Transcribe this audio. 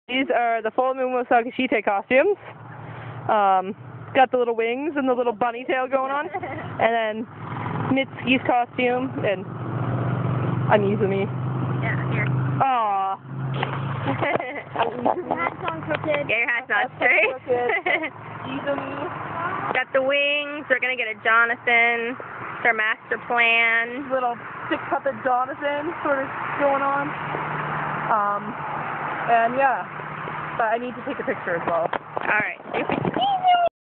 These are the Fullmoon Sakashite costumes. Got the little wings and the little bunny tail going on. And then Mitsuki's costume and Amizumi. Yeah, here. Aww. Hat's on crooked. Yeah, your hat's not straight. Got the wings. We're gonna get a Jonathan. It's our master plan. Little stick puppet Jonathan sort of going on. And yeah, but I need to take a picture as well. All right.